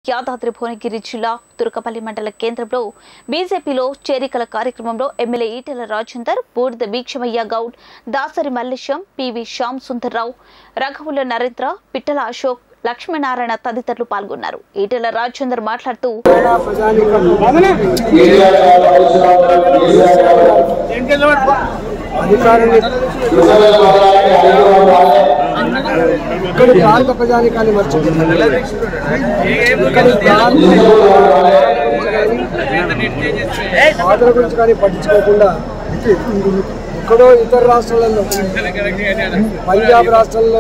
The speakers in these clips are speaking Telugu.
యాదాద్రి భువనగిరి జిల్లా తుర్కపల్లి మండల కేంద్రంలో బీజేపీలో చేరికల కార్యక్రమంలో ఎమ్మెల్యే ఈటెల రాజేందర్, బూడిద భీక్షమయ్య గౌడ్, దాసరి మల్లేశం, పివి శ్యామ్ సుందర్రావు, రఘువుల నరేంద్ర, పిట్టల అశోక్, లక్ష్మీనారాయణ తదితరులు పాల్గొన్నారు. ఈటెల రాజేందర్ మాట్లాడుతూ ప్రాంత ప్రజానికాన్ని ఆటల గురించి కానీ పట్టించుకోకుండా ఎక్కడో ఇతర రాష్ట్రాలలో పంజాబ్ రాష్ట్రాల్లో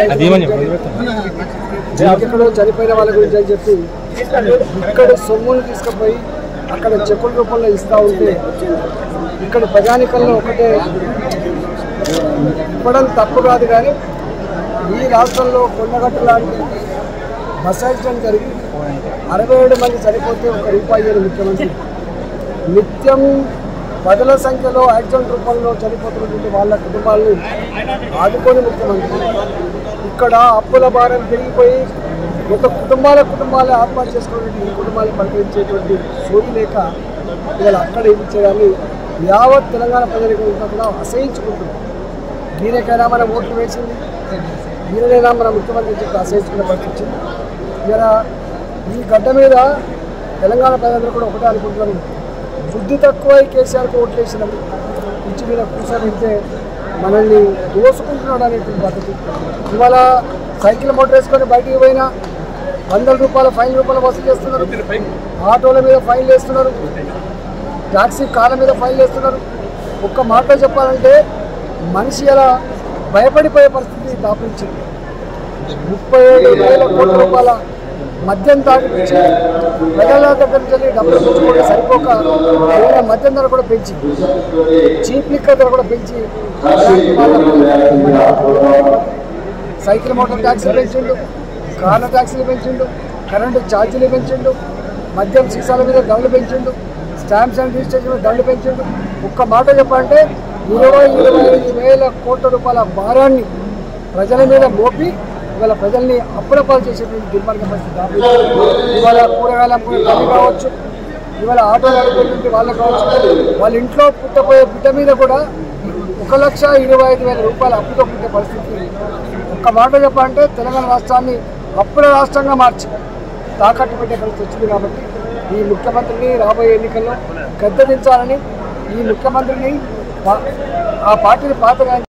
ఎక్కడో చనిపోయిన వాళ్ళ గురించి అని చెప్పి ఇక్కడ సొమ్మును తీసుకుపోయి అక్కడ చెక్కుల రూపంలో ఇస్తూ ఉంటే ఇక్కడ ప్రజానికంలో ఒకటే ఇవ్వడం తప్పు కాదు, కానీ ఈ రాష్ట్రంలో కొండగట్టు లాంటి బస్ యాక్సిడెంట్ జరిగి 67 మంది చనిపోతే ₹1 ముఖ్యమంత్రి నిత్యం పదుల సంఖ్యలో యాక్సిడెంట్ రూపంలో చనిపోతున్నటువంటి వాళ్ళ కుటుంబాలను ఆదుకొని ముఖ్యమంత్రి ఇక్కడ అప్పుల భారం పెరిగిపోయి ఒక కుటుంబాలే ఆత్మహత్య చేసుకున్నటువంటి ఈ కుటుంబాలను పరిగణించేటువంటి సోయి లేక ఇవాళ అక్కడ ఏమి చేయాలి యావత్ తెలంగాణ ప్రజలకు కూడా అసహించుకుంటుంది. దీనికైనా మనం ఓట్లు వేసింది, దీనినైనా మన ముఖ్యమంత్రి చెప్పి అసహించుకునే పరిస్థితి. ఇలా ఈ గడ్డ మీద తెలంగాణ ప్రజలందరూ కూడా ఒకటే అనుకుంటున్నాను, బుద్ధి తక్కువ కేసీఆర్కి ఓట్లు వేసినాం, ఇంటి మీద కూర్చోబెడితే మనల్ని దోసుకుంటున్నాడు అనేటువంటి పద్ధతి. ఇవాళ సైకిల్ మోటార్ వేసుకొని బయటికి పోయినా ₹100 ఫైన్ వసూలు చేస్తున్నారు, ఆటోల మీద ఫైన్లు వేస్తున్నారు, టాక్సీ కార్ల మీద ఫైన్లు వేస్తున్నారు. ఒక్క మాట చెప్పాలంటే మనిషి అలా భయపడిపోయే పరిస్థితి దాపించింది. ₹37,000 కోట్ల మద్యం తాగిపించి ప్రజల దగ్గర నుంచి డబ్బులు పుచ్చుకుంటే సరిపోక మద్యం ధర కూడా పెంచి, చీప్ లిక్కర్ ధర కూడా పెంచి, సైకిల్ మోటార్ ట్యాక్సీలు పెంచిండు, కార్ల ట్యాక్సీలు పెంచిండు, కరెంటు ఛార్జీలు పెంచిండు, మద్యం సీసాల మీద ధరలు పెంచిండు, స్టాంప్స్ అండ్ రిజిస్ట్రేషన్ మీద ధరలు పెంచిండు. ఒక్క మాట చెప్పాలంటే 25,000 కోట్ల భారాన్ని ప్రజల మీద మోపి ఇవాళ ప్రజల్ని అప్పుడపాలు చేసేటువంటి దుర్మార్గ పరిస్థితి. ఇవాళ కూరగాయలు అమ్ముకునే తల్లి కావచ్చు, ఇవాళ ఆటోలు అడుగుతుంటే వాళ్ళు కావచ్చు, వాళ్ళ ఇంట్లో పుట్టపోయే బిడ్డ మీద కూడా ₹1,25,000 అప్పుతో పుట్టే పరిస్థితి. ఒక్క మాట చెప్పాలంటే తెలంగాణ రాష్ట్రాన్ని అప్పుల రాష్ట్రంగా మార్చి తాకట్టు పెట్టే పరిస్థితి వచ్చింది. కాబట్టి ఈ ముఖ్యమంత్రిని రాబోయే ఎన్నికల్లో గద్దెదించాలని, ఈ ముఖ్యమంత్రిని ఆ పార్టీని పాతగా